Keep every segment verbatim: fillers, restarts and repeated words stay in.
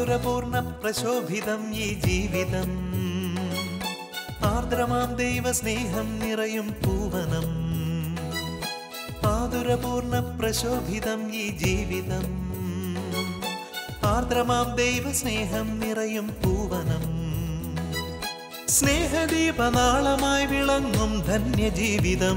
ആതുരപൂർണ്ണ പ്രശോഭിതം ഈ ജീവിതം, ആർദ്രമാം ദൈവ സ്നേഹം നിറയും പൂവനം. ആതുരപൂർണ്ണ പ്രശോഭിതം ഈ ജീവിതം, ആർദ്രമാം ദൈവ സ്നേഹം നിറയും പൂവനം. സ്നേഹദീപനാളമായി വിളങ്ങും ധന്യജീവിതം.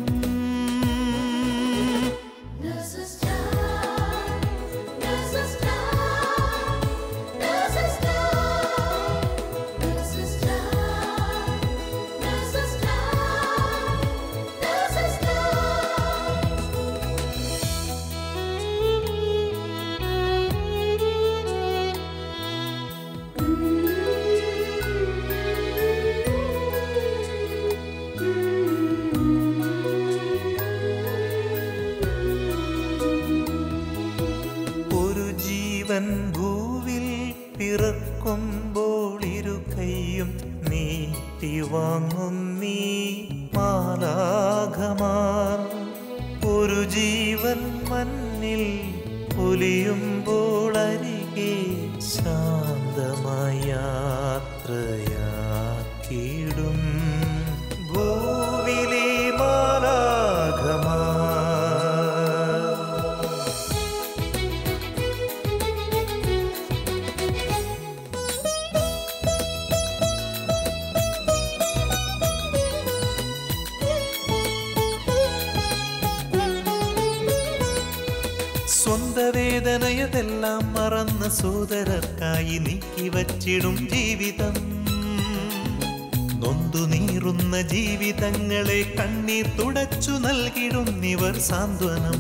ഭൂവിൽ പിറക്കുമ്പോൾ ഇരു കൈയും നീട്ടി വാങ്ങുന്നീ മാലാഖമാർ. ഒരു ജീവൻ മണ്ണിൽ പൊലിയുമ്പോൾ അരികെ ശാന്തമായ യാത്രയാക്കിയിടും ഭൂവിലെ മാലാഖമാർ. സ്വന്ത വേദനയതെല്ലാം മറന്ന് സോദരർക്കായി നീക്കി വച്ചിടും ജീവിതം. നൊന്തു നീറുന്ന ജീവിതങ്ങളെ കണ്ണീർ തുടച്ചു നൽകിടുന്നിവർ സാന്ത്വനം.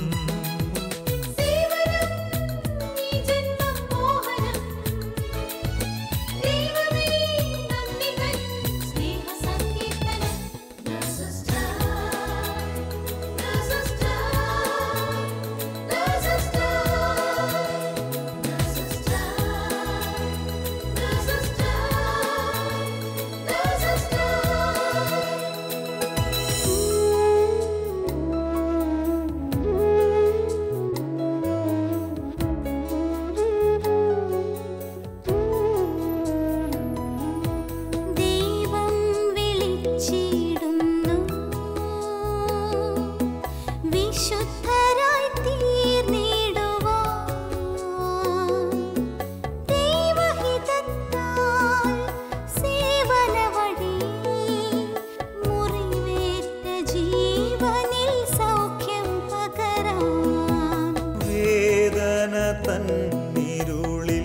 തന്നിരുളിൽ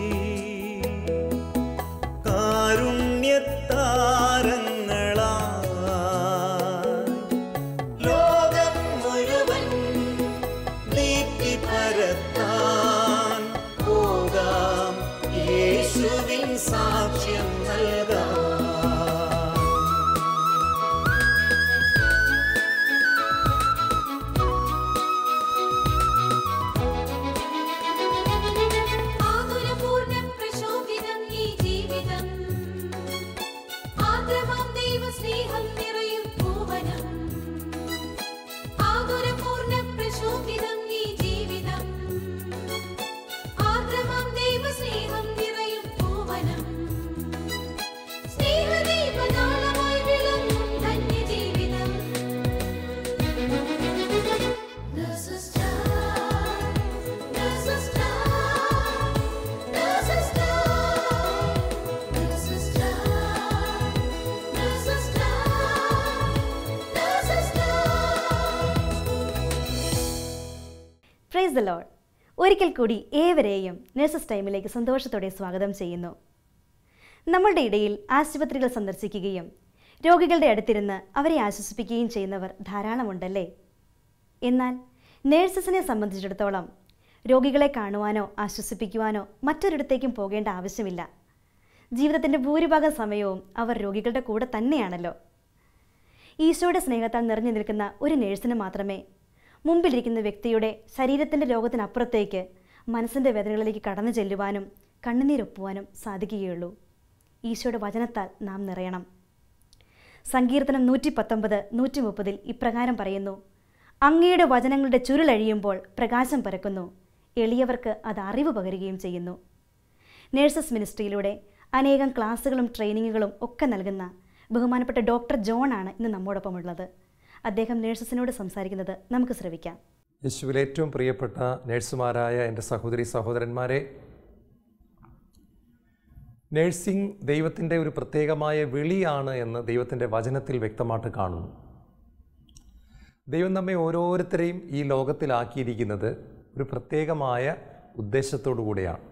കാരുണ്യത്താരങ്ങളായി ലോകം മുഴുവൻ ദീപ്തി പരത്താൻ പോകാം, യേശുവിൻ സാക്ഷ്യം നൽകാം. Praise the Lord. ഒരിക്കൽ കൂടി ഏവരെയും നഴ്സസ് ടൈമിലേക്ക് സന്തോഷത്തോടെ സ്വാഗതം ചെയ്യുന്നു. നമ്മളുടെ ഇടയിൽ ആശുപത്രികൾ സന്ദർശിക്കുകയും രോഗികളുടെ അടുത്തിരുന്ന് അവരെ ആശ്വസിപ്പിക്കുകയും ചെയ്യുന്നവർ ധാരാളമുണ്ടല്ലേ? എന്നാൽ നേഴ്സസിനെ സംബന്ധിച്ചിടത്തോളം രോഗികളെ കാണുവാനോ ആശ്വസിപ്പിക്കുവാനോ മറ്റൊരിടത്തേക്കും പോകേണ്ട ആവശ്യമില്ല. ജീവിതത്തിൻ്റെ ഭൂരിഭാഗം സമയവും അവർ രോഗികളുടെ കൂടെ തന്നെയാണല്ലോ. ഈശോയുടെ സ്നേഹത്താൽ നിറഞ്ഞു നിൽക്കുന്ന ഒരു നേഴ്സിന് മാത്രമേ മുമ്പിലിരിക്കുന്ന വ്യക്തിയുടെ ശരീരത്തിൻ്റെ രോഗത്തിനപ്പുറത്തേക്ക് മനസ്സിൻ്റെ വേദനകളിലേക്ക് കടന്നു ചെല്ലുവാനും കണ്ണുനീരൊപ്പുവാനും സാധിക്കുകയുള്ളൂ. ഈശോയുടെ വചനത്താൽ നാം നിറയണം. സങ്കീർത്തനം നൂറ്റി പത്തൊമ്പത് നൂറ്റി മുപ്പതിൽ ഇപ്രകാരം പറയുന്നു: അങ്ങയുടെ വചനങ്ങളുടെ ചുരുളഴിയുമ്പോൾ പ്രകാശം പരക്കുന്നു, എളിയവർക്ക് അത് അറിവ് പകരുകയും ചെയ്യുന്നു. നേഴ്സസ് മിനിസ്ട്രിയിലൂടെ അനേകം ക്ലാസ്സുകളും ട്രെയിനിങ്ങുകളും ഒക്കെ നൽകുന്ന ബഹുമാനപ്പെട്ട ഡോക്ടർ ജോൺ ആണ് ഇന്ന് നമ്മോടൊപ്പം ഉള്ളത്. അദ്ദേഹം നേഴ്സസിനോട് സംസാരിക്കുന്നത് നമുക്ക് ശ്രവിക്കാം. യേശുവിൽ ഏറ്റവും പ്രിയപ്പെട്ട നേഴ്സുമാരായ എൻ്റെ സഹോദരി സഹോദരന്മാരെ, നേഴ്സിംഗ് ദൈവത്തിൻ്റെ ഒരു പ്രത്യേകമായ വിളിയാണ് എന്ന് ദൈവത്തിൻ്റെ വചനത്തിൽ വ്യക്തമായിട്ട് കാണുന്നു. ദൈവം നമ്മെ ഓരോരുത്തരെയും ഈ ലോകത്തിലാക്കിയിരിക്കുന്നത് ഒരു പ്രത്യേകമായ ഉദ്ദേശത്തോടു കൂടിയാണ്.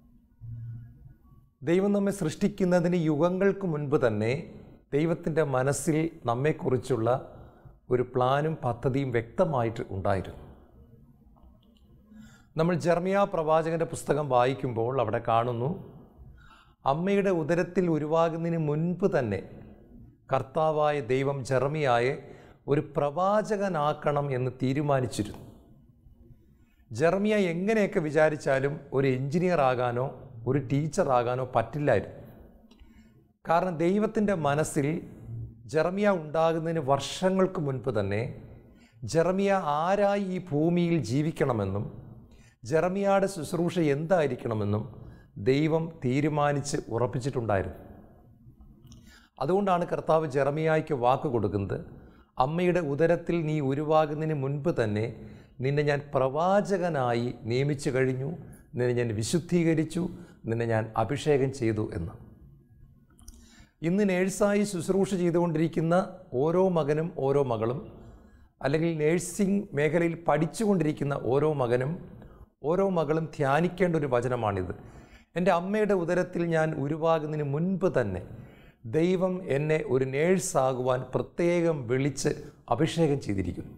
ദൈവം നമ്മെ സൃഷ്ടിക്കുന്നതിന് യുഗങ്ങൾക്ക് മുൻപ് തന്നെ ദൈവത്തിൻ്റെ മനസ്സിൽ നമ്മെക്കുറിച്ചുള്ള ഒരു പ്ലാനും പദ്ധതിയും വ്യക്തമായിട്ട് ഉണ്ടായിരുന്നു. നമ്മൾ ജെറമ്യാ പ്രവാചകൻ്റെ പുസ്തകം വായിക്കുമ്പോൾ അവിടെ കാണുന്നു, അമ്മയുടെ ഉദരത്തിൽ ഉരുവാകുന്നതിന് മുൻപ് തന്നെ കർത്താവായ ദൈവം ജെറമ്യായെ ഒരു പ്രവാചകനാക്കണം എന്ന് തീരുമാനിച്ചിരുന്നു. ജെറമ്യ എങ്ങനെയൊക്കെ വിചാരിച്ചാലും ഒരു എഞ്ചിനീയർ ആകാനോ ഒരു ടീച്ചർ ആകാനോ പറ്റില്ലായിരുന്നു. കാരണം ദൈവത്തിൻ്റെ മനസ്സിൽ ജെറമ്യ ഉണ്ടാകുന്നതിന് വർഷങ്ങൾക്ക് മുൻപ് തന്നെ ജെറമ്യ ആരായി ഈ ഭൂമിയിൽ ജീവിക്കണമെന്നും ജെറമ്യയുടെ ശുശ്രൂഷ എന്തായിരിക്കണമെന്നും ദൈവം തീരുമാനിച്ച് ഉറപ്പിച്ചിട്ടുണ്ടായിരുന്നു. അതുകൊണ്ടാണ് കർത്താവ് ജെറമ്യായ്ക്ക് വാക്ക് കൊടുക്കുന്നത്, അമ്മയുടെ ഉദരത്തിൽ നീ ഉരുവാകുന്നതിന് മുൻപ് തന്നെ നിന്നെ ഞാൻ പ്രവാചകനായി നിയമിച്ചു കഴിഞ്ഞു, നിന്നെ ഞാൻ വിശുദ്ധീകരിച്ചു, നിന്നെ ഞാൻ അഭിഷേകം ചെയ്തു എന്ന്. ഇന്ന് നേഴ്സായി ശുശ്രൂഷ ചെയ്തുകൊണ്ടിരിക്കുന്ന ഓരോ മകനും ഓരോ മകളും, അല്ലെങ്കിൽ നേഴ്സിംഗ് മേഖലയിൽ പഠിച്ചുകൊണ്ടിരിക്കുന്ന ഓരോ മകനും ഓരോ മകളും ധ്യാനിക്കേണ്ട ഒരു വചനമാണിത്. എൻ്റെ അമ്മയുടെ ഉദരത്തിൽ ഞാൻ ഉരുവാകുന്നതിന് മുൻപ് തന്നെ ദൈവം എന്നെ ഒരു നേഴ്സാകുവാൻ പ്രത്യേകം വിളിച്ച് അഭിഷേകം ചെയ്തിരിക്കുന്നു.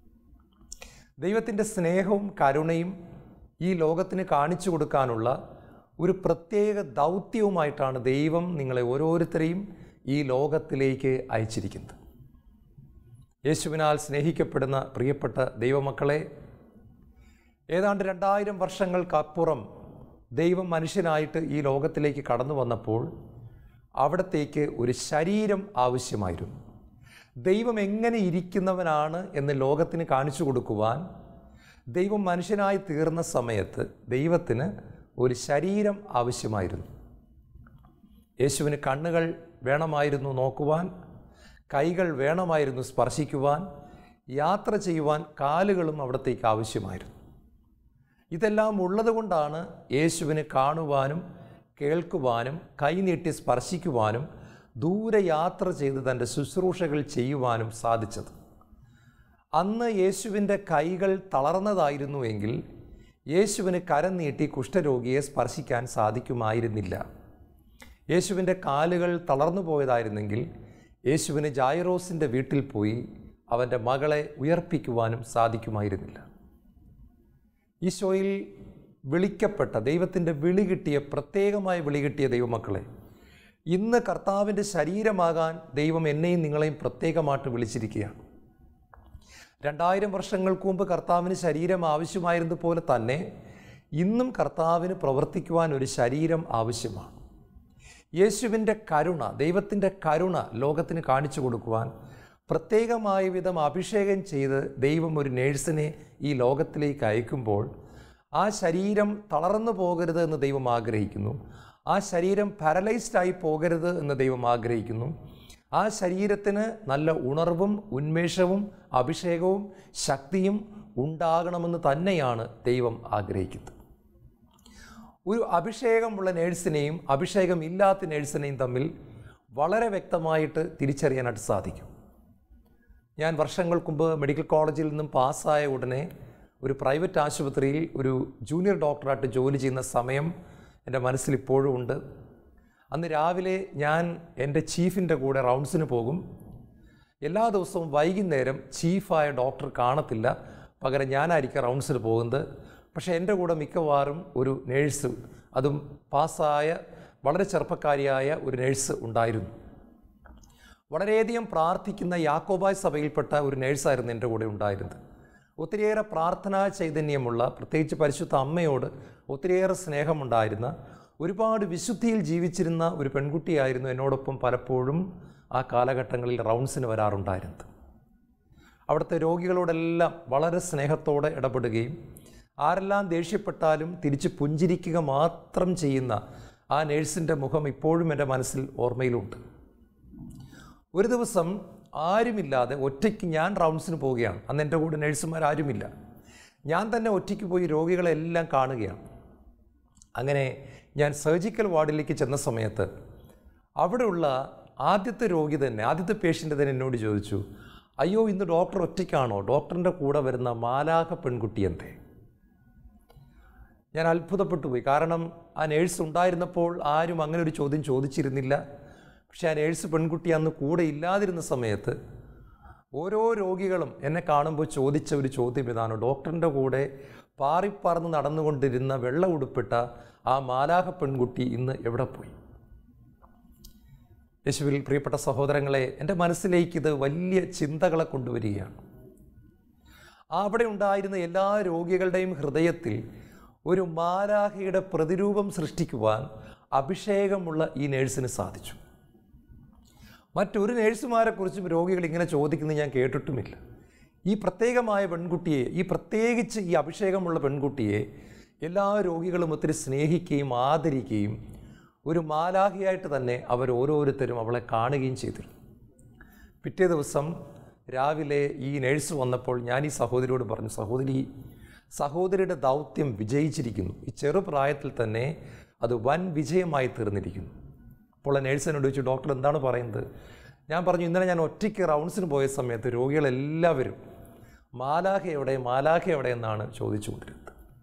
ദൈവത്തിൻ്റെ സ്നേഹവും കരുണയും ഈ ലോകത്തിന് കാണിച്ചു കൊടുക്കാനുള്ള ഒരു പ്രത്യേക ദൗത്യവുമായിട്ടാണ് ദൈവം നിങ്ങളെ ഓരോരുത്തരെയും ഈ ലോകത്തിലേക്ക് അയച്ചിരിക്കുന്നത്. യേശുവിനാൽ സ്നേഹിക്കപ്പെടുന്ന പ്രിയപ്പെട്ട ദൈവമക്കളെ, ഏതാണ്ട് രണ്ടായിരം വർഷങ്ങൾക്കപ്പുറം ദൈവം മനുഷ്യനായിട്ട് ഈ ലോകത്തിലേക്ക് കടന്നു വന്നപ്പോൾ അവിടത്തേക്ക് ഒരു ശരീരം ആവശ്യമായിരുന്നു. ദൈവം എങ്ങനെ ഇരിക്കുന്നവനാണ് എന്ന് ലോകത്തിന് കാണിച്ചു കൊടുക്കുവാൻ ദൈവം മനുഷ്യനായി തീർന്ന സമയത്ത് ദൈവത്തിന് ഒരു ശരീരം ആവശ്യമായിരുന്നു. യേശുവിന് കണ്ണുകൾ വേണമായിരുന്നു നോക്കുവാൻ, കൈകൾ വേണമായിരുന്നു സ്പർശിക്കുവാൻ, യാത്ര ചെയ്യുവാൻ കാലുകളും അവിടത്തേക്ക് ആവശ്യമായിരുന്നു. ഇതെല്ലാം ഉള്ളതുകൊണ്ടാണ് യേശുവിന് കാണുവാനും കേൾക്കുവാനും കൈനീട്ടി സ്പർശിക്കുവാനും ദൂരെ യാത്ര ചെയ്ത് തൻ്റെ ശുശ്രൂഷകൾ ചെയ്യുവാനും സാധിച്ചത്. അന്ന് യേശുവിൻ്റെ കൈകൾ തളർന്നതായിരുന്നുവെങ്കിൽ യേശുവിന് കരം നീട്ടി കുഷ്ഠരോഗിയെ സ്പർശിക്കാൻ സാധിക്കുമായിരുന്നില്ല. യേശുവിൻ്റെ കാലുകൾ തളർന്നു പോയതായിരുന്നെങ്കിൽ യേശുവിന് ജായിറോസിൻ്റെ വീട്ടിൽ പോയി അവൻ്റെ മകളെ ഉയർപ്പിക്കുവാനും സാധിക്കുമായിരുന്നില്ല. ഈശോയിൽ വിളിക്കപ്പെട്ട ദൈവത്തിൻ്റെ വിളി കിട്ടിയ പ്രത്യേകമായി വിളി കിട്ടിയ ദൈവമക്കളെ, ഇന്ന് കർത്താവിൻ്റെ ശരീരമാകാൻ ദൈവം എന്നെയും നിങ്ങളെയും പ്രത്യേകമായിട്ട് വിളിച്ചിരിക്കുകയാണ്. രണ്ടായിരം വർഷങ്ങൾക്ക് മുമ്പ് കർത്താവിന് ശരീരം ആവശ്യമായിരുന്നതുപോലെ തന്നെ ഇന്നും കർത്താവിന് പ്രവർത്തിക്കുവാൻ ഒരു ശരീരം ആവശ്യമാണ്. യേശുവിൻ്റെ കരുണ, ദൈവത്തിൻ്റെ കരുണ ലോകത്തിന് കാണിച്ചു കൊടുക്കുവാൻ പ്രത്യേകമായ വിധം അഭിഷേകം ചെയ്ത് ദൈവം ഒരു നേഴ്സിനെ ഈ ലോകത്തിലേക്ക് അയക്കുമ്പോൾ ആ ശരീരം തളർന്നു പോകരുത് എന്ന് ദൈവം ആഗ്രഹിക്കുന്നു. ആ ശരീരം പാരലൈസ്ഡായി പോകരുത് എന്ന് ദൈവം ആഗ്രഹിക്കുന്നു. ആ ശരീരത്തിന് നല്ല ഉണർവും ഉന്മേഷവും അഭിഷേകവും ശക്തിയും ഉണ്ടാകണമെന്ന് തന്നെയാണ് ദൈവം ആഗ്രഹിക്കുന്നത്. ഒരു അഭിഷേകമുള്ള നേഴ്സിനെയും അഭിഷേകം ഇല്ലാത്ത നേഴ്സിനെയും തമ്മിൽ വളരെ വ്യക്തമായിട്ട് തിരിച്ചറിയാനായിട്ട് സാധിക്കും. ഞാൻ വർഷങ്ങൾക്ക് മുമ്പ് മെഡിക്കൽ കോളേജിൽ നിന്നും പാസ്സായ ഉടനെ ഒരു പ്രൈവറ്റ് ആശുപത്രിയിൽ ഒരു ജൂനിയർ ഡോക്ടറായിട്ട് ജോലി ചെയ്യുന്ന സമയം എൻ്റെ മനസ്സിൽ ഇപ്പോഴും ഉണ്ട്. അന്ന് രാവിലെ ഞാൻ എൻ്റെ ചീഫിൻ്റെ കൂടെ റൗണ്ട്സിന് പോകും. എല്ലാ ദിവസവും വൈകുന്നേരം ചീഫായ ഡോക്ടർ കാണത്തില്ല, പകരം ഞാനായിരിക്കും റൗണ്ട്സിന് പോകുന്നത്. പക്ഷേ എൻ്റെ കൂടെ മിക്കവാറും ഒരു നേഴ്സ്, അതും പാസ്സായ വളരെ ചെറുപ്പക്കാരിയായ ഒരു നേഴ്സ് ഉണ്ടായിരുന്നു. വളരെയധികം പ്രാർത്ഥിക്കുന്ന യാക്കോബായ സഭയിൽപ്പെട്ട ഒരു നേഴ്സായിരുന്നു എൻ്റെ കൂടെ ഉണ്ടായിരുന്നത്. ഒത്തിരിയേറെ പ്രാർത്ഥനാ ചൈതന്യമുള്ള, പ്രത്യേകിച്ച് പരിശുദ്ധ അമ്മയോട് ഒത്തിരിയേറെ സ്നേഹമുണ്ടായിരുന്ന, ഒരുപാട് വിശുദ്ധിയിൽ ജീവിച്ചിരുന്ന ഒരു പെൺകുട്ടിയായിരുന്നു എന്നോടൊപ്പം പലപ്പോഴും ആ കാലഘട്ടങ്ങളിൽ റൗണ്ട്സിന് വരാറുണ്ടായിരുന്നത്. അവിടുത്തെ രോഗികളോടെല്ലാം വളരെ സ്നേഹത്തോടെ ഇടപെടുകയും ആരെല്ലാം ദേഷ്യപ്പെട്ടാലും തിരിച്ച് പുഞ്ചിരിക്കുക മാത്രം ചെയ്യുന്ന ആ നേഴ്സിൻ്റെ മുഖം ഇപ്പോഴും എൻ്റെ മനസ്സിൽ ഓർമ്മയിലുണ്ട്. ഒരു ദിവസം ആരുമില്ലാതെ ഒറ്റയ്ക്ക് ഞാൻ റൗണ്ട്സിന് പോവുകയാണ്. അന്ന് എൻ്റെ കൂടെ നേഴ്സുമാരാരുമില്ല. ഞാൻ തന്നെ ഒറ്റയ്ക്ക് പോയി രോഗികളെല്ലാം കാണുകയാണ്. അങ്ങനെ ഞാൻ സർജിക്കൽ വാർഡിലേക്ക് ചെന്ന സമയത്ത് അവിടെയുള്ള ആദ്യത്തെ രോഗി തന്നെ, ആദ്യത്തെ പേഷ്യൻ്റ് തന്നെ എന്നോട് ചോദിച്ചു, അയ്യോ ഇന്ന് ഡോക്ടർ ഒറ്റയ്ക്കാണോ? ഡോക്ടറിൻ്റെ കൂടെ വരുന്ന മാലാഖ പെൺകുട്ടി എന്തേ? ഞാൻ അത്ഭുതപ്പെട്ടു പോയി. കാരണം ആ നേഴ്സ് ഉണ്ടായിരുന്നപ്പോൾ ആരും അങ്ങനെ ഒരു ചോദ്യം ചോദിച്ചിരുന്നില്ല. പക്ഷേ ആ നേഴ്സ് പെൺകുട്ടി അന്ന് കൂടെ ഇല്ലാതിരുന്ന സമയത്ത് ഓരോ രോഗികളും എന്നെ കാണുമ്പോൾ ചോദിച്ച ഒരു ചോദ്യം ഇതാണ്, ഡോക്ടറിൻ്റെ കൂടെ പാറിപ്പറന്ന് നടന്നുകൊണ്ടിരുന്ന വെള്ള ഉടുപ്പിട്ട ആ മാലാഖ പെൺകുട്ടി ഇന്ന് എവിടെ പോയി? യേശുവിൽ പ്രിയപ്പെട്ട സഹോദരങ്ങളെ, എൻ്റെ മനസ്സിലേക്ക് ഇത് വലിയ ചിന്തകളെ കൊണ്ടുവരികയാണ്. അവിടെ ഉണ്ടായിരുന്ന എല്ലാ രോഗികളുടെയും ഹൃദയത്തിൽ ഒരു മാലാഖയുടെ പ്രതിരൂപം സൃഷ്ടിക്കുവാൻ അഭിഷേകമുള്ള ഈ നേഴ്സിന് സാധിച്ചു. മറ്റൊരു നേഴ്സുമാരെക്കുറിച്ചും രോഗികൾ ഇങ്ങനെ ചോദിക്കുന്നത് ഞാൻ കേട്ടിട്ടുമില്ല. ഈ പ്രത്യേകമായ പെൺകുട്ടിയെ, ഈ പ്രത്യേകിച്ച് ഈ അഭിഷേകമുള്ള പെൺകുട്ടിയെ എല്ലാ രോഗികളും ഒത്തിരി സ്നേഹിക്കുകയും ആദരിക്കുകയും ഒരു മാലാഖയായിട്ട് തന്നെ അവർ ഓരോരുത്തരും അവളെ കാണുകയും ചെയ്തിരുന്നു. പിറ്റേ ദിവസം രാവിലെ ഈ നേഴ്സ് വന്നപ്പോൾ ഞാൻ ഈ സഹോദരിയോട് പറഞ്ഞു, സഹോദരി, സഹോദരിയുടെ ദൗത്യം വിജയിച്ചിരിക്കുന്നു. ഈ ചെറുപ്രായത്തിൽ തന്നെ അത് വൻ വിജയമായി തീർന്നിരിക്കുന്നു. അപ്പോൾ ആ നേഴ്സിനോട് ചോദിച്ചു, ഡോക്ടർ എന്താണ് പറയുന്നത്? ഞാൻ പറഞ്ഞു, ഇന്നലെ ഞാൻ ഒറ്റയ്ക്ക് റൗണ്ട്സിന് പോയ സമയത്ത് രോഗികളെല്ലാവരും മാലാഖ എവിടെ, മാലാഖ എവിടെ എന്നാണ് ചോദിച്ചുകൊണ്ടിരുന്നത്.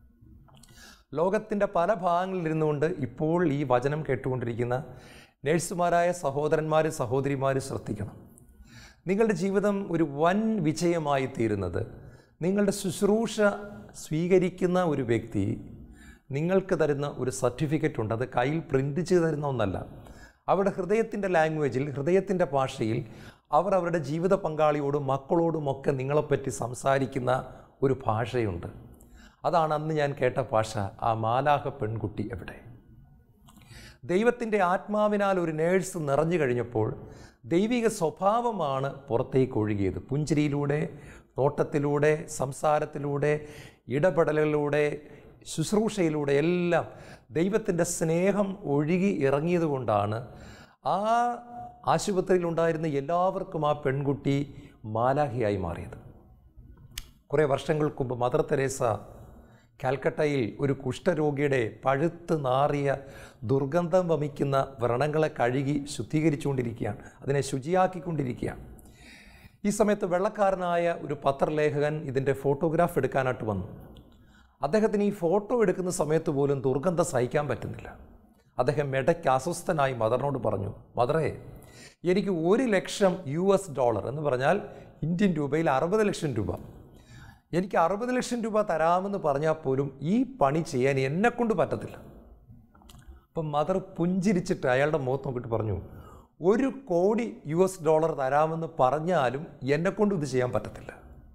ലോകത്തിൻ്റെ പല ഭാഗങ്ങളിലിരുന്നുകൊണ്ട് ഇപ്പോൾ ഈ വചനം കേട്ടുകൊണ്ടിരിക്കുന്ന നേഴ്സുമാരായ സഹോദരന്മാരും സഹോദരിമാരും ശ്രദ്ധിക്കണം. നിങ്ങളുടെ ജീവിതം ഒരു വൻ വിജയമായി തീരുന്നത് നിങ്ങളുടെ ശുശ്രൂഷ സ്വീകരിക്കുന്ന ഒരു വ്യക്തി നിങ്ങൾക്ക് തരുന്ന ഒരു സർട്ടിഫിക്കറ്റ് ഉണ്ട്. അത് കയ്യിൽ പ്രിൻ്റ് ചെയ്ത് തരുന്ന ഒന്നല്ല. അവരുടെ ഹൃദയത്തിൻ്റെ ലാംഗ്വേജിൽ, ഹൃദയത്തിൻ്റെ ഭാഷയിൽ അവർ അവരുടെ ജീവിത പങ്കാളിയോടും മക്കളോടുമൊക്കെ നിങ്ങളെപ്പറ്റി സംസാരിക്കുന്ന ഒരു ഭാഷയുണ്ട്. അതാണ് അന്ന് ഞാൻ കേട്ട ഭാഷ. ആ മാലാഖ പെൺകുട്ടി എവിടെ? ദൈവത്തിൻ്റെ ആത്മാവിനാൽ ഒരു നേഴ്സ് നിറഞ്ഞു കഴിഞ്ഞപ്പോൾ ദൈവിക സ്വഭാവമാണ് പുറത്തേക്ക് ഒഴുകിയത്. പുഞ്ചിരിയിലൂടെ, നോട്ടത്തിലൂടെ, സംസാരത്തിലൂടെ, ഇടപെടലുകളിലൂടെ, ശുശ്രൂഷയിലൂടെ എല്ലാം ദൈവത്തിൻ്റെ സ്നേഹം ഒഴുകി ഇറങ്ങിയത് കൊണ്ടാണ് ആ ആശുപത്രിയിലുണ്ടായിരുന്ന എല്ലാവർക്കും ആ പെൺകുട്ടി മാലാഖയായി മാറിയത്. കുറേ വർഷങ്ങൾക്ക് മുമ്പ് മദർ തെരേസ കാൽക്കട്ടയിൽ ഒരു കുഷ്ഠരോഗിയുടെ പഴുത്ത് നാറിയ ദുർഗന്ധം വമിക്കുന്ന വ്രണങ്ങളെ കഴുകി ശുദ്ധീകരിച്ചുകൊണ്ടിരിക്കുകയാണ്, അതിനെ ശുചിയാക്കിക്കൊണ്ടിരിക്കുകയാണ്. ഈ സമയത്ത് വെള്ളക്കാരനായ ഒരു പത്രലേഖകൻ ഇതിൻ്റെ ഫോട്ടോഗ്രാഫ് എടുക്കാനായിട്ട് വന്നു. അദ്ദേഹത്തിന് ഈ ഫോട്ടോ എടുക്കുന്ന സമയത്ത് പോലും ദുർഗന്ധം സഹിക്കാൻ പറ്റുന്നില്ല. അദ്ദേഹം ഇടയ്ക്ക് അസ്വസ്ഥനായി മദറിനോട് പറഞ്ഞു, മദറേ, എനിക്ക് ഒരു ലക്ഷം യു എസ് ഡോളർ എന്ന് പറഞ്ഞാൽ ഇന്ത്യൻ രൂപയിൽ അറുപത് ലക്ഷം രൂപ എനിക്ക് അറുപത് ലക്ഷം രൂപ തരാമെന്ന് പറഞ്ഞാൽ പോലും ഈ പണി ചെയ്യാൻ എന്നെക്കൊണ്ട് പറ്റത്തില്ല. അപ്പം മദർ പുഞ്ചിരിച്ചിട്ട് അയാളുടെ മുഖത്ത് നോക്കിയിട്ട് പറഞ്ഞു, ഒരു കോടി യു എസ് ഡോളർ തരാമെന്ന് പറഞ്ഞാലും എന്നെക്കൊണ്ട് ഇത് ചെയ്യാൻ പറ്റത്തില്ല.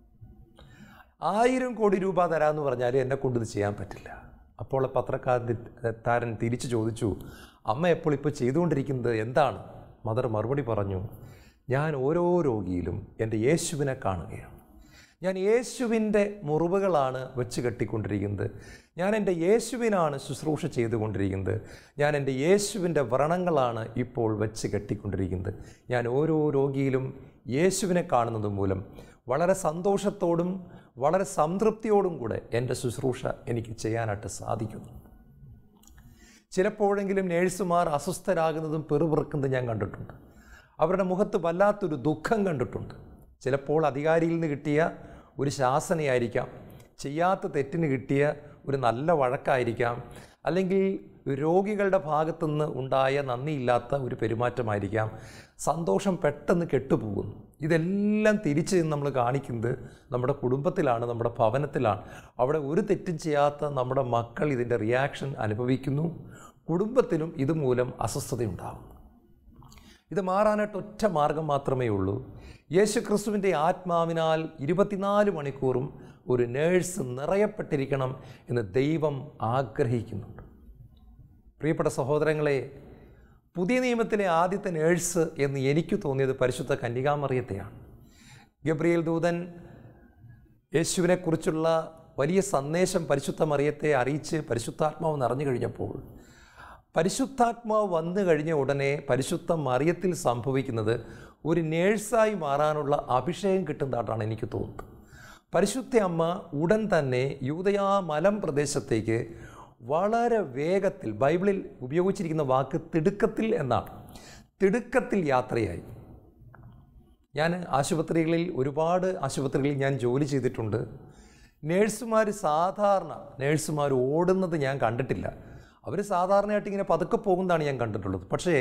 ആയിരം കോടി രൂപ തരാമെന്ന് പറഞ്ഞാലും എന്നെക്കൊണ്ട് ഇത് ചെയ്യാൻ പറ്റില്ല. അപ്പോൾ പത്രക്കാരൻ തിരിച്ചു ചോദിച്ചു, അമ്മ എപ്പോൾ ഇപ്പോൾ ചെയ്തുകൊണ്ടിരിക്കുന്നത് എന്താണ്? മദർ മറുപടി പറഞ്ഞു, ഞാൻ ഓരോ രോഗിയിലും എൻ്റെ യേശുവിനെ കാണുകയാണ്. ഞാൻ യേശുവിൻ്റെ മുറിവുകളാണ് വെച്ച് കെട്ടിക്കൊണ്ടിരിക്കുന്നത്. ഞാൻ എൻ്റെ യേശുവിനാണ് ശുശ്രൂഷ ചെയ്തുകൊണ്ടിരിക്കുന്നത്. ഞാൻ എൻ്റെ യേശുവിൻ്റെ വ്രണങ്ങളാണ് ഇപ്പോൾ വെച്ച് കെട്ടിക്കൊണ്ടിരിക്കുന്നത്. ഞാൻ ഓരോ രോഗിയിലും യേശുവിനെ കാണുന്നത് മൂലം വളരെ സന്തോഷത്തോടും വളരെ സംതൃപ്തിയോടും കൂടെ എൻ്റെ ശുശ്രൂഷ എനിക്ക് ചെയ്യാനായിട്ട് സാധിക്കുന്നു. ചിലപ്പോഴെങ്കിലും നേഴ്സുമാർ അസ്വസ്ഥരാകുന്നതും പെറുപിറുക്കുന്നതും ഞാൻ കണ്ടിട്ടുണ്ട്. അവരുടെ മുഖത്ത് വല്ലാത്തൊരു ദുഃഖം കണ്ടിട്ടുണ്ട്. ചിലപ്പോൾ അധികാരിയിൽ നിന്ന് കിട്ടിയ ഒരു ശാസനയായിരിക്കാം, ചെയ്യാത്ത തെറ്റിന് കിട്ടിയ ഒരു നല്ല വഴക്കായിരിക്കാം, അല്ലെങ്കിൽ രോഗികളുടെ ഭാഗത്തുനിന്ന് ഉണ്ടായ നന്ദിയില്ലാത്ത ഒരു പെരുമാറ്റമായിരിക്കാം. സന്തോഷം പെട്ടെന്ന് കെട്ടുപോകുന്നു. ഇതെല്ലാം തിരിച്ച് നമ്മൾ കാണിക്കുന്നത് നമ്മുടെ കുടുംബത്തിലാണ്, നമ്മുടെ ഭവനത്തിലാണ്. അവിടെ ഒരു തെറ്റും ചെയ്യാത്ത നമ്മുടെ മക്കൾ ഇതിൻ്റെ റിയാക്ഷൻ അനുഭവിക്കുന്നു. കുടുംബത്തിലും ഇതുമൂലം അസ്വസ്ഥതയുണ്ടാകും. ഇത് മാറാനായിട്ട് ഒറ്റ മാർഗം മാത്രമേ ഉള്ളൂ. യേശു ക്രിസ്തുവിൻ്റെ ആത്മാവിനാൽ ഇരുപത്തിനാല് മണിക്കൂറും ഒരു നേഴ്സ് നിറയപ്പെട്ടിരിക്കണം എന്ന് ദൈവം ആഗ്രഹിക്കുന്നുണ്ട്. പ്രിയപ്പെട്ട സഹോദരങ്ങളെ, പുതിയ നിയമത്തിലെ ആദ്യത്തെ നേഴ്സ് എന്ന് എനിക്ക് തോന്നിയത് പരിശുദ്ധ കന്യകാമറിയത്തെയാണ്. ഗബ്രിയേൽ ദൂതൻ യേശുവിനെക്കുറിച്ചുള്ള വലിയ സന്ദേശം പരിശുദ്ധ മറിയത്തെ അറിയിച്ച് പരിശുദ്ധാത്മാവ് നിറഞ്ഞു കഴിഞ്ഞപ്പോൾ പരിശുദ്ധാത്മാവ് വന്നു കഴിഞ്ഞ ഉടനെ പരിശുദ്ധ മറിയത്തിൽ സംഭവിക്കുന്നത് ഒരു നേഴ്സായി മാറാനുള്ള അഭിഷേകം കിട്ടുന്നതായിട്ടാണ് എനിക്ക് തോന്നുന്നത്. പരിശുദ്ധ അമ്മ ഉടൻ തന്നെ യൂദയാ മലം പ്രദേശത്തേക്ക് വളരെ വേഗത്തിൽ, ബൈബിളിൽ ഉപയോഗിച്ചിരിക്കുന്ന വാക്ക് തിടുക്കത്തിൽ എന്നാണ്, തിടുക്കത്തിൽ യാത്രയായി. ഞാൻ ആശുപത്രികളിൽ ഒരുപാട് ആശുപത്രികളിൽ ഞാൻ ജോലി ചെയ്തിട്ടുണ്ട്. നേഴ്സുമാർ സാധാരണ നേഴ്സുമാർ ഓടുന്നത് ഞാൻ കണ്ടിട്ടില്ല. അവർ സാധാരണയായിട്ട് ഇങ്ങനെ പതുക്കെ പോകുന്നതാണ് ഞാൻ കണ്ടിട്ടുള്ളത്. പക്ഷേ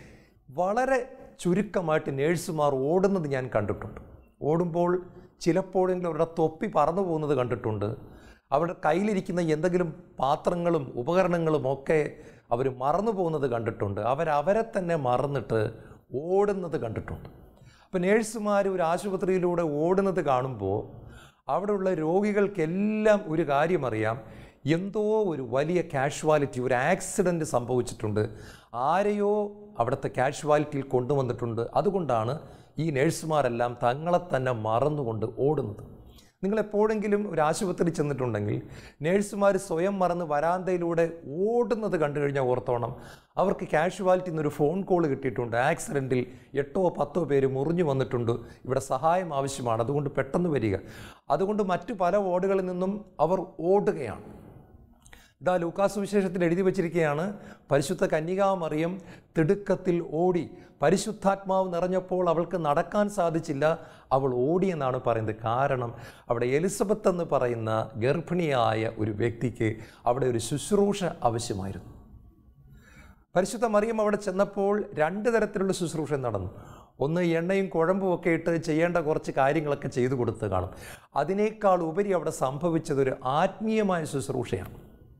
വളരെ ചുരുക്കമായിട്ട് നേഴ്സുമാർ ഓടുന്നത് ഞാൻ കണ്ടിട്ടുണ്ട്. ഓടുമ്പോൾ ചിലപ്പോഴെങ്കിലും അവരുടെ തൊപ്പി പറന്നു പോകുന്നത് കണ്ടിട്ടുണ്ട്. അവരുടെ കയ്യിലിരിക്കുന്ന എന്തെങ്കിലും പാത്രങ്ങളും ഉപകരണങ്ങളും ഒക്കെ അവർ മറന്നു പോകുന്നത് കണ്ടിട്ടുണ്ട്. അവരവരെ തന്നെ മറന്നിട്ട് ഓടുന്നത് കണ്ടിട്ടുണ്ട്. അപ്പോൾ നേഴ്സുമാർ ഒരു ആശുപത്രിയിലൂടെ ഓടുന്നത് കാണുമ്പോൾ അവിടെയുള്ള രോഗികൾക്കെല്ലാം ഒരു കാര്യം അറിയാം, എന്തോ ഒരു വലിയ കാഷ്വാലിറ്റി, ഒരു ആക്സിഡൻറ്റ് സംഭവിച്ചിട്ടുണ്ട്, ആരെയോ അവിടുത്തെ കാഷ്വാലിറ്റിയിൽ കൊണ്ടുവന്നിട്ടുണ്ട്. അതുകൊണ്ടാണ് ഈ നേഴ്സുമാരെല്ലാം തങ്ങളെ തന്നെ മറന്നുകൊണ്ട് ഓടുന്നത്. നിങ്ങളെപ്പോഴെങ്കിലും ഒരു ആശുപത്രി ചെന്നിട്ടുണ്ടെങ്കിൽ നേഴ്സുമാർ സ്വയം മറന്ന് വരാന്തയിലൂടെ ഓടുന്നത് കണ്ടു കഴിഞ്ഞാൽ ഓർത്തോണം, അവർക്ക് കാഷ്വാലിറ്റി എന്നൊരു ഫോൺ കോൾ കിട്ടിയിട്ടുണ്ട്, ആക്സിഡൻറ്റിൽ എട്ടോ പത്തോ പേര് മുറിഞ്ഞു വന്നിട്ടുണ്ട്, ഇവിടെ സഹായം ആവശ്യമാണ്, അതുകൊണ്ട് പെട്ടെന്ന് വരിക. അതുകൊണ്ട് മറ്റു പല വാർഡുകളിൽ നിന്നും അവർ ഓടുകയാണ്. ഇതാ ലൂക്കാസ് സുവിശേഷത്തിൽ എഴുതി വച്ചിരിക്കുകയാണ്, പരിശുദ്ധ കന്യകാമറിയം തിടുക്കത്തിൽ ഓടി, പരിശുദ്ധാത്മാവ് നിറഞ്ഞപ്പോൾ അവൾക്ക് നടക്കാൻ സാധിച്ചില്ല, അവൾ ഓടിയെന്നാണ് പറയുന്നത്. കാരണം അവിടെ എലിസബത്ത് എന്ന് പറയുന്ന ഗർഭിണിയായ ഒരു വ്യക്തിക്ക് അവിടെ ഒരു ശുശ്രൂഷ ആവശ്യമായിരുന്നു. പരിശുദ്ധ മറിയം അവിടെ ചെന്നപ്പോൾ രണ്ട് തരത്തിലുള്ള ശുശ്രൂഷ നടന്നു. ഒന്ന്, എണ്ണയും കുഴമ്പും ഒക്കെ ഇട്ട് ചെയ്യേണ്ട കുറച്ച് കാര്യങ്ങളൊക്കെ ചെയ്തു കൊടുത്ത് കാണും. അതിനേക്കാൾ ഉപരി അവിടെ സംഭവിച്ചതൊരു ആത്മീയമായ ശുശ്രൂഷയാണ്.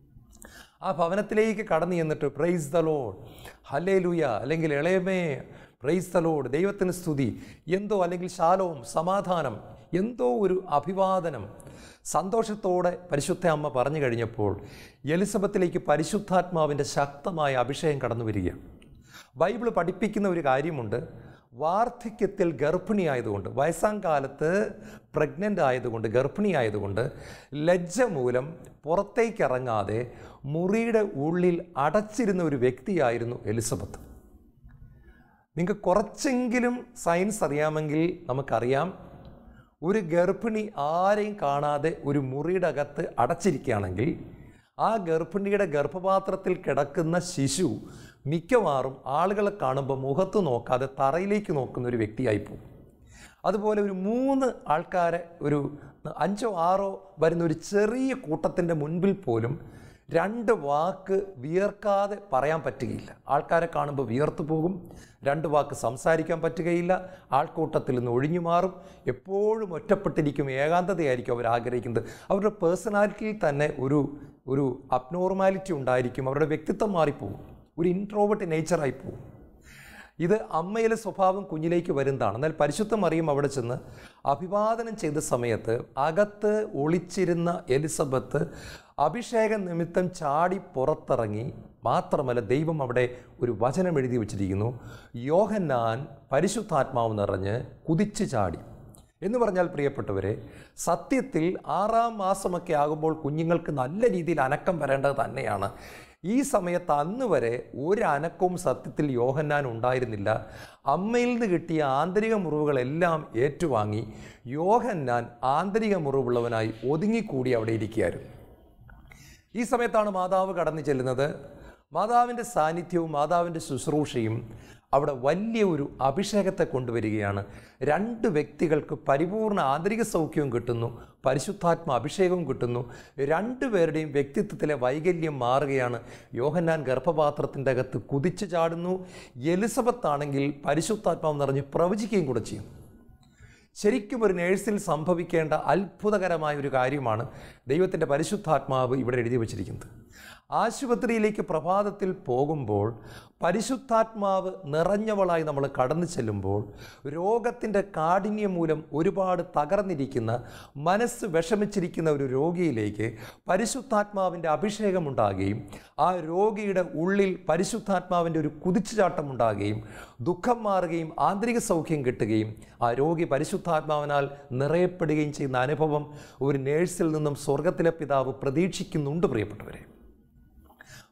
ആ ഭവനത്തിലേക്ക് കടന്നു ചെന്നിട്ട് പ്രൈസ് ദ ലോർഡ്, ഹല്ലേലൂയ, അല്ലെങ്കിൽ എളയമേ പ്രൈസ് ദ ലോർഡ്, ദൈവത്തിന് സ്തുതി, എന്തോ, അല്ലെങ്കിൽ ശാലോം, സമാധാനം, എന്തോ ഒരു അഭിവാദനം സന്തോഷത്തോടെ പരിശുദ്ധ അമ്മ പറഞ്ഞു കഴിഞ്ഞപ്പോൾ എലിസബത്തിലേക്ക് പരിശുദ്ധാത്മാവിൻ്റെ ശക്തമായ അഭിഷേകം കടന്നു വരികയാണ്. ബൈബിൾ പഠിപ്പിക്കുന്ന ഒരു കാര്യമുണ്ട്, വാർദ്ധക്യത്തിൽ ഗർഭിണിയായതുകൊണ്ട്, വയസ്സാം കാലത്ത് പ്രഗ്നൻ്റ് ആയതുകൊണ്ട്, ഗർഭിണിയായതുകൊണ്ട് ലജ്ജ മൂലം പുറത്തേക്കിറങ്ങാതെ മുറിയുടെ ഉള്ളിൽ അടച്ചിരുന്ന ഒരു വ്യക്തിയായിരുന്നു എലിസബത്ത്. നിങ്ങൾക്ക് കുറച്ചെങ്കിലും സയൻസ് അറിയാമെങ്കിൽ നമുക്കറിയാം, ഒരു ഗർഭിണി ആരെയും കാണാതെ ഒരു മുറിയുടെ അകത്ത് അടച്ചിരിക്കുകയാണെങ്കിൽ ആ ഗർഭിണിയുടെ ഗർഭപാത്രത്തിൽ കിടക്കുന്ന ശിശു മിക്കവാറും ആളുകളെ കാണുമ്പോൾ മുഖത്ത് നോക്കാതെ തറയിലേക്ക് നോക്കുന്ന ഒരു വ്യക്തിയായിപ്പോവും. അതുപോലെ ഒരു മൂന്ന് ആൾക്കാരെ, ഒരു അഞ്ചോ ആറോ വരുന്ന ഒരു ചെറിയ കൂട്ടത്തിൻ്റെ മുൻപിൽ പോലും രണ്ട് വാക്ക് വിയർക്കാതെ പറയാൻ പറ്റുകയില്ല. ആൾക്കാരെ കാണുമ്പോൾ വിയർത്തു പോകും, രണ്ട് വാക്ക് സംസാരിക്കാൻ പറ്റുകയില്ല, ആൾക്കൂട്ടത്തിൽ നിന്ന് ഒഴിഞ്ഞു മാറും, എപ്പോഴും ഒറ്റപ്പെട്ടിരിക്കും, ഏകാന്തതയായിരിക്കും അവർ ആഗ്രഹിക്കുന്നത്. അവരുടെ പേഴ്സണാലിറ്റിയിൽ തന്നെ ഒരു ഒരു അബ്നോർമാലിറ്റി ഉണ്ടായിരിക്കും, അവരുടെ വ്യക്തിത്വം മാറിപ്പോകും, ഒരു ഇൻട്രോവേർട്ട് നേച്ചറായി പോകും. ഇത് അമ്മയിലെ സ്വഭാവം കുഞ്ഞിലേക്ക് വരുന്നതാണ്. എന്നാൽ പരിശുദ്ധ മറിയം അവിടെ ചെന്ന് അഭിവാദനം ചെയ്ത സമയത്ത് അകത്ത് ഒളിച്ചിരുന്ന എലിസബത്ത് അഭിഷേക നിമിത്തം ചാടി പുറത്തിറങ്ങി. മാത്രമല്ല, ദൈവം അവിടെ ഒരു വചനം എഴുതി വച്ചിരിക്കുന്നു, യോഹന്നാൻ പരിശുദ്ധാത്മാവ് നിറഞ്ഞ് കുതിച്ചു ചാടി എന്ന് പറഞ്ഞാൽ, പ്രിയപ്പെട്ടവരെ, സത്യത്തിൽ ആറാം മാസമൊക്കെ ആകുമ്പോൾ കുഞ്ഞുങ്ങൾക്ക് നല്ല രീതിയിൽ അനക്കം വരേണ്ടത് തന്നെയാണ്. ഈ സമയത്ത് അന്ന് വരെ ഒരു അനക്കവും സത്യത്തിൽ യോഹന്നാൻ ഉണ്ടായിരുന്നില്ല. അമ്മയിൽ നിന്ന് കിട്ടിയ ആന്തരിക മുറിവുകളെല്ലാം ഏറ്റുവാങ്ങി യോഹന്നാൻ ആന്തരിക മുറിവുള്ളവനായി ഒതുങ്ങിക്കൂടി അവിടെ ഇരിക്കുകയായിരുന്നു. ഈ സമയത്താണ് മാതാവ് കടന്നു ചെല്ലുന്നത്. മാതാവിൻ്റെ സാന്നിധ്യവും മാതാവിൻ്റെ ശുശ്രൂഷയും അവിടെ വലിയ ഒരു അഭിഷേകത്തെ കൊണ്ടുവരികയാണ്. രണ്ട് വ്യക്തികൾക്ക് പരിപൂർണ ആന്തരിക സൗഖ്യവും കിട്ടുന്നു, പരിശുദ്ധാത്മ അഭിഷേകവും കിട്ടുന്നു. രണ്ടുപേരുടെയും വ്യക്തിത്വത്തിലെ വൈകല്യം മാറുകയാണ്. യോഹന്നാൻ ഗർഭപാത്രത്തിൻ്റെ അകത്ത് കുതിച്ചു ചാടുന്നു. എലിസബത്ത് ആണെങ്കിൽ പരിശുദ്ധാത്മാവ് നിറഞ്ഞ് പ്രവചിക്കുകയും കൂടെ ചെയ്യും. ശരിക്കും ഒരു നേഴ്സിൽ സംഭവിക്കേണ്ട അത്ഭുതകരമായ ഒരു കാര്യമാണ് ദൈവത്തിൻ്റെ പരിശുദ്ധാത്മാവ് ഇവിടെ എഴുതി വച്ചിരിക്കുന്നത്. ആശുപത്രിയിലേക്ക് പ്രഭാതത്തിൽ പോകുമ്പോൾ പരിശുദ്ധാത്മാവ് നിറഞ്ഞവളായി നമ്മൾ കടന്നു ചെല്ലുമ്പോൾ രോഗത്തിൻ്റെ കാഠിന്യം മൂലം ഒരുപാട് തകർന്നിരിക്കുന്ന, മനസ്സ് വിഷമിച്ചിരിക്കുന്ന ഒരു രോഗിയിലേക്ക് പരിശുദ്ധാത്മാവിൻ്റെ അഭിഷേകമുണ്ടാകുകയും ആ രോഗിയുടെ ഉള്ളിൽ പരിശുദ്ധാത്മാവിൻ്റെ ഒരു കുതിച്ചുചാട്ടം ഉണ്ടാകുകയും ദുഃഖം മാറുകയും ആന്തരിക സൗഖ്യം കിട്ടുകയും ആ രോഗി പരിശുദ്ധാത്മാവിനാൽ നിറയപ്പെടുകയും ചെയ്യുന്ന അനുഭവം ഒരു നേഴ്സിൽ നിന്നും സ്വർഗത്തിലെ പിതാവ് പ്രതീക്ഷിക്കുന്നുണ്ട്. പ്രിയപ്പെട്ടവരെ,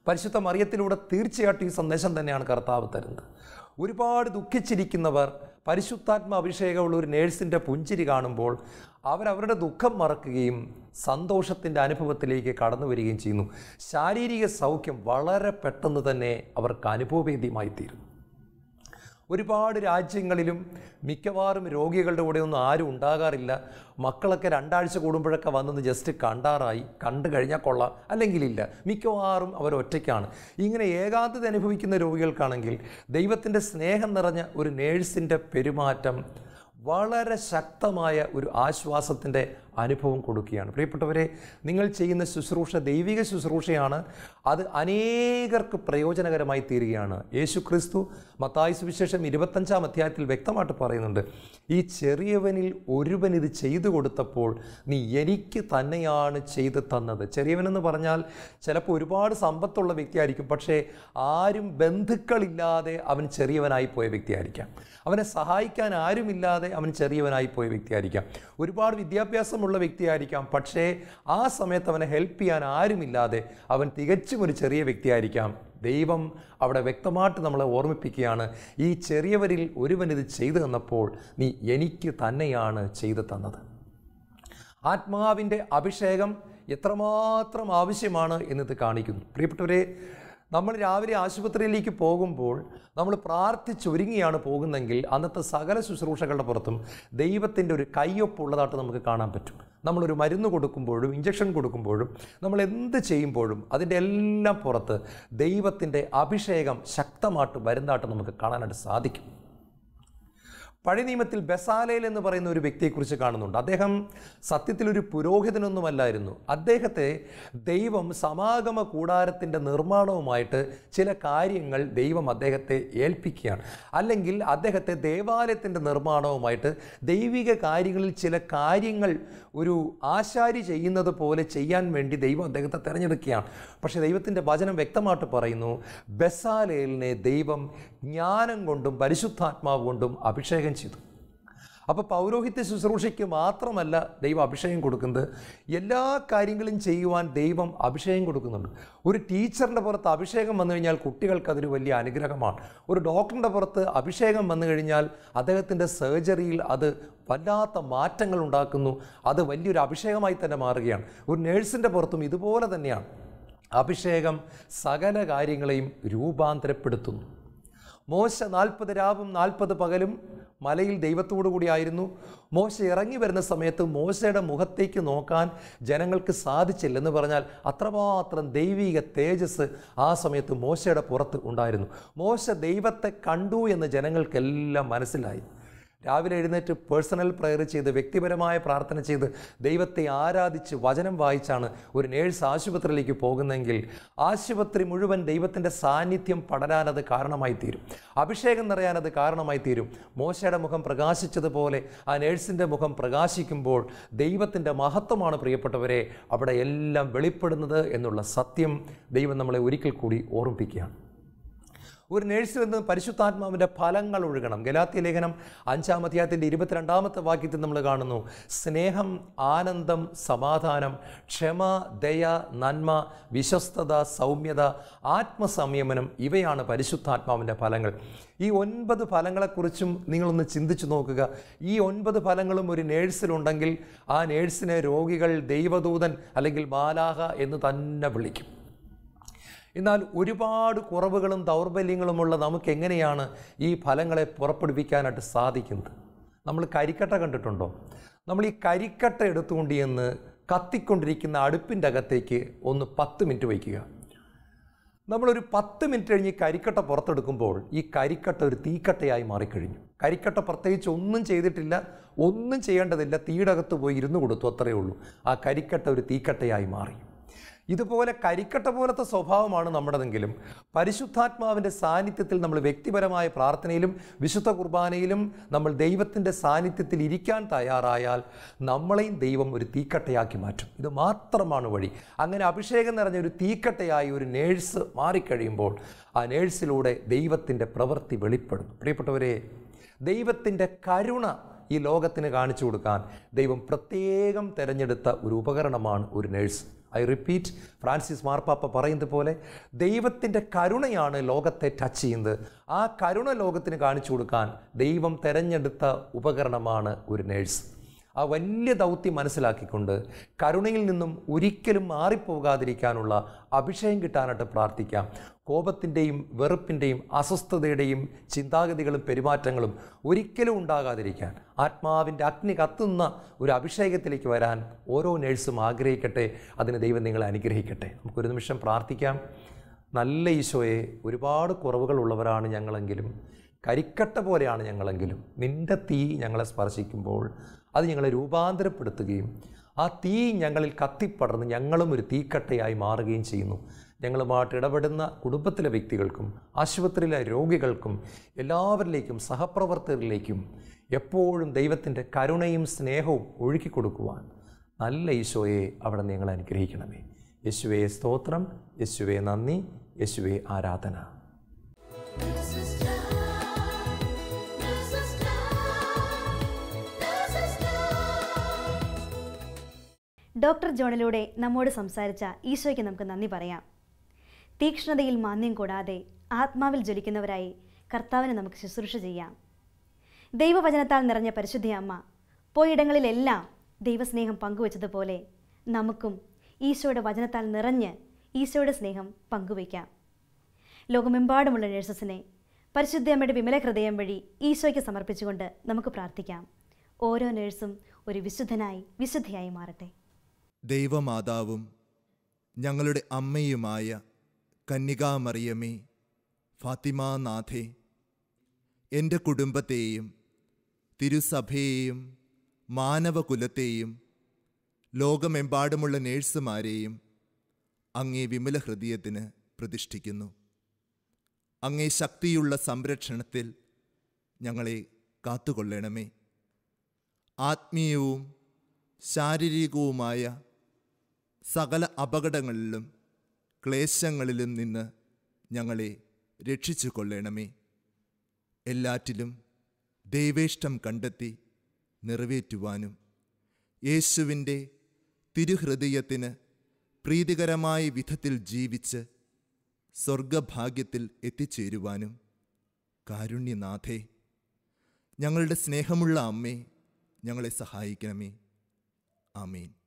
പരിശുദ്ധ മറിയത്തിലൂടെ തീർച്ചയായിട്ടും ഈ സന്ദേശം തന്നെയാണ് കർത്താവ് തരുന്നത്. ഒരുപാട് ദുഃഖിച്ചിരിക്കുന്നവർ പരിശുദ്ധാത്മ അഭിഷേകമുള്ള ഒരു നേഴ്സിൻ്റെ പുഞ്ചിരി കാണുമ്പോൾ അവരവരുടെ ദുഃഖം മറക്കുകയും സന്തോഷത്തിൻ്റെ അനുഭവത്തിലേക്ക് കടന്നു വരികയും ചെയ്യുന്നു. ശാരീരിക സൗഖ്യം വളരെ പെട്ടെന്ന് തന്നെ അവർക്ക് അനുഭവവേദ്യമായി തീരും. ഒരുപാട് രാജ്യങ്ങളിലും മിക്കവാറും രോഗികളുടെ കൂടെ ഒന്നും ആരും ഉണ്ടാകാറില്ല. മക്കളൊക്കെ രണ്ടാഴ്ച കൂടുമ്പോഴൊക്കെ വന്നത് ജസ്റ്റ് കണ്ടാറായി, കണ്ടു കഴിഞ്ഞാൽ കൊള്ളാം, അല്ലെങ്കിലില്ല. മിക്കവാറും അവർ ഒറ്റയ്ക്കാണ്. ഇങ്ങനെ ഏകാന്തത അനുഭവിക്കുന്ന രോഗികൾക്കാണെങ്കിൽ ദൈവത്തിൻ്റെ സ്നേഹം നിറഞ്ഞ ഒരു നേഴ്സിൻ്റെ പെരുമാറ്റം വളരെ ശക്തമായ ഒരു ആശ്വാസത്തിൻ്റെ അനുഭവം കൊടുക്കുകയാണ്. പ്രിയപ്പെട്ടവരെ, നിങ്ങൾ ചെയ്യുന്ന ശുശ്രൂഷ ദൈവിക ശുശ്രൂഷയാണ്. അത് അനേകർക്ക് പ്രയോജനകരമായി തീരുകയാണ്. യേശു ക്രിസ്തു മത്തായി സുവിശേഷം ഇരുപത്തഞ്ചാം അധ്യായത്തിൽ വ്യക്തമായിട്ട് പറയുന്നുണ്ട്, ഈ ചെറിയവനിൽ ഒരുവൻ ഇത് ചെയ്തു കൊടുത്തപ്പോൾ നീ എനിക്ക് തന്നെയാണ് ചെയ്തു തന്നത്. ചെറിയവനെന്ന് പറഞ്ഞാൽ ചിലപ്പോൾ ഒരുപാട് സമ്പത്തുള്ള വ്യക്തിയായിരിക്കും, പക്ഷേ ആരും ബന്ധുക്കളില്ലാതെ അവൻ ചെറിയവനായി പോയ വ്യക്തിയായിരിക്കാം. അവനെ സഹായിക്കാൻ ആരുമില്ലാതെ അവൻ ചെറിയവനായി പോയ വ്യക്തിയായിരിക്കാം. ഒരുപാട് വിദ്യാഭ്യാസമുള്ള വ്യക്തിയായിരിക്കാം, പക്ഷേ ആ സമയത്ത് അവനെ ഹെൽപ്പ് ചെയ്യാൻ ആരുമില്ലാതെ അവൻ തികച്ചും ഒരു ചെറിയ വ്യക്തിയായിരിക്കാം. ദൈവം അവിടെ വ്യക്തമായിട്ട് നമ്മളെ ഓർമ്മിപ്പിക്കുകയാണ്, ഈ ചെറിയവരിൽ ഒരുവൻ ഇത് ചെയ്തു തന്നപ്പോൾ നീ എനിക്ക് തന്നെയാണ് ചെയ്തു തന്നത്. ആത്മാവിൻ്റെ അഭിഷേകം എത്രമാത്രം ആവശ്യമാണ് എന്നത് കാണിക്കുന്നു. പ്രിയപ്പെട്ടവരെ, നമ്മൾ രാവിലെ ആശുപത്രിയിലേക്ക് പോകുമ്പോൾ നമ്മൾ പ്രാർത്ഥിച്ചൊരുങ്ങിയാണ് പോകുന്നതെങ്കിൽ അന്നത്തെ സകല ശുശ്രൂഷകളുടെ പുറത്തും ദൈവത്തിൻ്റെ ഒരു കയ്യൊപ്പുള്ളതായിട്ട് നമുക്ക് കാണാൻ പറ്റും. നമ്മളൊരു മരുന്ന് കൊടുക്കുമ്പോഴും ഇഞ്ചക്ഷൻ കൊടുക്കുമ്പോഴും നമ്മൾ എന്ത് ചെയ്യുമ്പോഴും അതിൻ്റെ എല്ലാം പുറത്ത് ദൈവത്തിൻ്റെ അഭിഷേകം ശക്തമായിട്ട് വരുന്നതായിട്ട് നമുക്ക് കാണാനായിട്ട് സാധിക്കും. പഴയ നിയമത്തിൽ ബെസാലേൽ എന്ന് പറയുന്ന ഒരു വ്യക്തിയെക്കുറിച്ച് കാണുന്നുണ്ട്. അദ്ദേഹം സത്യത്തിലൊരു പുരോഹിതനൊന്നുമല്ലായിരുന്നു. അദ്ദേഹത്തെ ദൈവം സമാഗമ കൂടാരത്തിൻ്റെ നിർമ്മാണവുമായിട്ട് ചില കാര്യങ്ങൾ ദൈവം അദ്ദേഹത്തെ ഏൽപ്പിക്കുകയാണ്. അല്ലെങ്കിൽ അദ്ദേഹത്തെ ദേവാലയത്തിൻ്റെ നിർമ്മാണവുമായിട്ട് ദൈവിക കാര്യങ്ങളിൽ ചില കാര്യങ്ങൾ ഒരു ആശാരി ചെയ്യുന്നത് പോലെ ചെയ്യാൻ വേണ്ടി ദൈവം അദ്ദേഹത്തെ തിരഞ്ഞെടുക്കുകയാണ്. പക്ഷേ ദൈവത്തിൻ്റെ വചനം വ്യക്തമായിട്ട് പറയുന്നു, ബെസാലേലിനെ ദൈവം ജ്ഞാനം കൊണ്ടും പരിശുദ്ധാത്മാവ് കൊണ്ടും അഭിഷേകം ചെയ്തു. അപ്പോൾ പൗരോഹിത്യ ശുശ്രൂഷയ്ക്ക് മാത്രമല്ല ദൈവം അഭിഷേകം കൊടുക്കുന്നത്, എല്ലാ കാര്യങ്ങളും ചെയ്യുവാൻ ദൈവം അഭിഷേകം കൊടുക്കുന്നുണ്ട്. ഒരു ടീച്ചറിൻ്റെ പുറത്ത് അഭിഷേകം വന്നു കഴിഞ്ഞാൽ കുട്ടികൾക്ക് അതൊരു വലിയ അനുഗ്രഹമാണ്. ഒരു ഡോക്ടറിൻ്റെ പുറത്ത് അഭിഷേകം വന്നു കഴിഞ്ഞാൽ അദ്ദേഹത്തിൻ്റെ സർജറിയിൽ അത് വല്ലാത്ത മാറ്റങ്ങൾ ഉണ്ടാക്കുന്നു. അത് വലിയൊരു അഭിഷേകമായി തന്നെ മാറുകയാണ്. ഒരു നേഴ്സിൻ്റെ പുറത്തും ഇതുപോലെ തന്നെയാണ്. അഭിഷേകം സകല കാര്യങ്ങളെയും രൂപാന്തരപ്പെടുത്തുന്നു. മോശ നാൽപ്പത് രാവും നാൽപ്പത് പകലും മലയിൽ ദൈവത്തോടു കൂടിയായിരുന്നു. മോശ ഇറങ്ങി വരുന്ന സമയത്ത് മോശയുടെ മുഖത്തേക്ക് നോക്കാൻ ജനങ്ങൾക്ക് സാധിച്ചില്ലെന്ന് പറഞ്ഞാൽ അത്രമാത്രം ദൈവിക തേജസ് ആ സമയത്ത് മോശയുടെ പുറത്ത് ഉണ്ടായിരുന്നു. മോശ ദൈവത്തെ കണ്ടു എന്ന് ജനങ്ങൾക്കെല്ലാം മനസ്സിലായി. രാവിലെ എഴുന്നേറ്റ് പേഴ്സണൽ പ്രയർ ചെയ്ത് വ്യക്തിപരമായ പ്രാർത്ഥന ചെയ്ത് ദൈവത്തെ ആരാധിച്ച് വചനം വായിച്ചാണ് ഒരു നേഴ്സ് ആശുപത്രിയിലേക്ക് പോകുന്നതെങ്കിൽ ആശുപത്രി മുഴുവൻ ദൈവത്തിൻ്റെ സാന്നിധ്യം പടരാനത് കാരണമായി തീരും. അഭിഷേകം നിറയാനത് കാരണമായി തീരും. മോശയുടെ മുഖം പ്രകാശിച്ചതുപോലെ ആ നേഴ്സിൻ്റെ മുഖം പ്രകാശിക്കുമ്പോൾ ദൈവത്തിൻ്റെ മഹത്വമാണ് പ്രിയപ്പെട്ടവരെ അവിടെ എല്ലാം വെളിപ്പെടുന്നത് എന്നുള്ള സത്യം ദൈവം നമ്മളെ ഒരിക്കൽ കൂടി ഓർമ്മിപ്പിക്കുകയാണ്. ഒരു നേഴ്സിൽ നിന്ന് പരിശുദ്ധാത്മാവിൻ്റെ ഫലങ്ങൾ ഒഴുകണം. ഗലാത്യ ലേഖനം അഞ്ചാം അധ്യായത്തിൻ്റെ ഇരുപത്തിരണ്ടാമത്തെ വാക്യത്തിൽ നമ്മൾ കാണുന്നു, സ്നേഹം, ആനന്ദം, സമാധാനം, ക്ഷമ, ദയ, നന്മ, വിശ്വസ്തത, സൗമ്യത, ആത്മസംയമനം, ഇവയാണ് പരിശുദ്ധാത്മാവിൻ്റെ ഫലങ്ങൾ. ഈ ഒൻപത് ഫലങ്ങളെക്കുറിച്ചും നിങ്ങളൊന്ന് ചിന്തിച്ചു നോക്കുക. ഈ ഒൻപത് ഫലങ്ങളും ഒരു നേഴ്സിലുണ്ടെങ്കിൽ ആ നേഴ്സിനെ രോഗികൾ ദൈവദൂതൻ അല്ലെങ്കിൽ മാലാഹ എന്ന് തന്നെ വിളിക്കും. എന്നാൽ ഒരുപാട് കുറവുകളും ദൗർബല്യങ്ങളുമുള്ള നമുക്ക് എങ്ങനെയാണ് ഈ ഫലങ്ങളെ പുറപ്പെടുവിക്കാനായിട്ട് സാധിക്കുന്നത്? നമ്മൾ കരിക്കട്ട കണ്ടിട്ടുണ്ടോ? നമ്മൾ ഈ കരിക്കട്ട എടുത്തുകൊണ്ട് ചെന്ന് കത്തിക്കൊണ്ടിരിക്കുന്ന അടുപ്പിൻ്റെ അകത്തേക്ക് ഒന്ന് പത്ത് മിനിറ്റ് വയ്ക്കുക. നമ്മളൊരു പത്ത് മിനിറ്റ് കഴിഞ്ഞ് ഈ കരിക്കട്ട പുറത്തെടുക്കുമ്പോൾ ഈ കരിക്കട്ട ഒരു തീക്കട്ടയായി മാറിക്കഴിഞ്ഞു. കരിക്കട്ട പ്രത്യേകിച്ച് ഒന്നും ചെയ്തിട്ടില്ല, ഒന്നും ചെയ്യേണ്ടതില്ല, തീയുടെ അകത്ത് പോയി ഇരുന്ന് കൊടുത്തു, അത്രയേ ഉള്ളൂ. ആ കരിക്കട്ട ഒരു തീക്കട്ടയായി മാറി. ഇതുപോലെ കരിക്കട്ട പോലത്തെ സ്വഭാവമാണ് നമ്മുടെതെങ്കിലും പരിശുദ്ധാത്മാവിൻ്റെ സാന്നിധ്യത്തിൽ നമ്മൾ വ്യക്തിപരമായ പ്രാർത്ഥനയിലും വിശുദ്ധ കുർബാനയിലും നമ്മൾ ദൈവത്തിൻ്റെ സാന്നിധ്യത്തിൽ ഇരിക്കാൻ തയ്യാറായാൽ നമ്മളെയും ദൈവം ഒരു തീക്കട്ടയാക്കി മാറ്റും. ഇത് മാത്രമാണ് വഴി. അങ്ങനെ അഭിഷേകം നിറഞ്ഞ ഒരു തീക്കട്ടയായി ഒരു നേഴ്സ് മാറിക്കഴിയുമ്പോൾ ആ നേഴ്സിലൂടെ ദൈവത്തിൻ്റെ പ്രവൃത്തി വെളിപ്പെടുന്നു. പ്രിയപ്പെട്ടവരെ, ദൈവത്തിൻ്റെ കരുണ ഈ ലോകത്തിന് കാണിച്ചു കൊടുക്കാൻ ദൈവം പ്രത്യേകം തിരഞ്ഞെടുത്ത ഒരു ഉപകരണമാണ് ഒരു നേഴ്സ്. ഐ റിപ്പീറ്റ്, ഫ്രാൻസിസ് മാർപ്പാപ്പ പറയുന്നത് പോലെ ദൈവത്തിൻ്റെ കരുണയാണ് ലോകത്തെ ടച്ച് ചെയ്യുന്നത്. ആ കരുണ ലോകത്തിന് കാണിച്ചു കൊടുക്കാൻ ദൈവം തെരഞ്ഞെടുത്ത ഉപകരണമാണ് ഒരു നേഴ്സ്. ആ വലിയ ദൗത്യം മനസ്സിലാക്കിക്കൊണ്ട് കരുണയിൽ നിന്നും ഒരിക്കലും മാറിപ്പോകാതിരിക്കാനുള്ള അഭിഷേകം കിട്ടാനായിട്ട് പ്രാർത്ഥിക്കാം. കോപത്തിൻ്റെയും വെറുപ്പിൻ്റെയും അസ്വസ്ഥതയുടെയും ചിന്താഗതികളും പെരുമാറ്റങ്ങളും ഒരിക്കലും ഉണ്ടാകാതിരിക്കാൻ ആത്മാവിൻ്റെ അഗ്നി കത്തുന്ന ഒരു അഭിഷേകത്തിലേക്ക് വരാൻ ഓരോ നേഴ്സും ആഗ്രഹിക്കട്ടെ. അതിന് ദൈവം നിങ്ങളെ അനുഗ്രഹിക്കട്ടെ. നമുക്കൊരു നിമിഷം പ്രാർത്ഥിക്കാം. നല്ല ഈശോയെ, ഒരുപാട് കുറവുകളുള്ളവരാണ് ഞങ്ങളെങ്കിലും, കരിക്കട്ട പോലെയാണ് ഞങ്ങളെങ്കിലും, നിൻ്റെ തീ ഞങ്ങളെ സ്പർശിക്കുമ്പോൾ അത് ഞങ്ങളെ രൂപാന്തരപ്പെടുത്തുകയും ആ തീ ഞങ്ങളിൽ കത്തിപ്പടർന്ന് ഞങ്ങളും ഒരു തീക്കട്ടയായി മാറുകയും ചെയ്യുന്നു. ഞങ്ങളുമായിട്ട് ഇടപെടുന്ന കുടുംബത്തിലെ വ്യക്തികൾക്കും ആശുപത്രിയിലെ രോഗികൾക്കും എല്ലാവരിലേക്കും സഹപ്രവർത്തകരിലേക്കും എപ്പോഴും ദൈവത്തിൻ്റെ കരുണയും സ്നേഹവും ഒഴുക്കി കൊടുക്കുവാൻ നല്ല ഈശോയെ അവിടെ ഞങ്ങളെ അനുഗ്രഹിക്കണമേ. യേശുവേ സ്തോത്രം, യേശുവേ നന്ദി, യേശുവേ ആരാധന. ഡോക്ടർ ജോണിലൂടെ നമ്മോട് സംസാരിച്ച ഈശോയ്ക്ക് നമുക്ക് നന്ദി പറയാം. തീക്ഷ്ണതയിൽ മാന്യം കൂടാതെ ആത്മാവിൽ ജ്വലിക്കുന്നവരായി കർത്താവിനെ നമുക്ക് ശുശ്രൂഷ ചെയ്യാം. ദൈവവചനത്താൽ നിറഞ്ഞ പരിശുദ്ധ അമ്മ പോയിടങ്ങളിലെല്ലാം ദൈവസ്നേഹം പങ്കുവച്ചതുപോലെ നമുക്കും ഈശോയുടെ വചനത്താൽ നിറഞ്ഞ് ഈശോയുടെ സ്നേഹം പങ്കുവയ്ക്കാം. ലോകമെമ്പാടുമുള്ള നഴ്സസിനെ പരിശുദ്ധ അമ്മയുടെ വിമല ഹൃദയം വഴി ഈശോയ്ക്ക് സമർപ്പിച്ചുകൊണ്ട് നമുക്ക് പ്രാർത്ഥിക്കാം. ഓരോ നഴ്സും ഒരു വിശുദ്ധനായി വിശുദ്ധയായി മാറട്ടെ. ദൈവമാതാവും ഞങ്ങളുടെ അമ്മയുമായ കന്യകാമറിയമേ, ഫാത്തിമാനാഥേ, എൻ്റെ കുടുംബത്തെയും തിരുസഭയെയും മാനവകുലത്തെയും ലോകമെമ്പാടുമുള്ള നേഴ്സുമാരെയും അങ്ങേ വിമല ഹൃദയത്തിന് പ്രതിഷ്ഠിക്കുന്നു. അങ്ങേ ശക്തിയുള്ള സംരക്ഷണത്തിൽ ഞങ്ങളെ കാത്തുകൊള്ളണമേ. ആത്മീയവും ശാരീരികവുമായ സകല അപകടങ്ങളിലും ക്ലേശങ്ങളിലും നിന്ന് ഞങ്ങളെ രക്ഷിച്ചു കൊള്ളണമേ. എല്ലാറ്റിലും ദൈവേഷ്ടം കണ്ടെത്തി നിറവേറ്റുവാനും യേശുവിൻ്റെ തിരുഹൃദയത്തിന് പ്രീതികരമായ വിധത്തിൽ ജീവിച്ച് സ്വർഗഭാഗ്യത്തിൽ എത്തിച്ചേരുവാനും കാരുണ്യനാഥേ, ഞങ്ങളുടെ സ്നേഹമുള്ള അമ്മേ, ഞങ്ങളെ സഹായിക്കണമേ. ആമേൻ.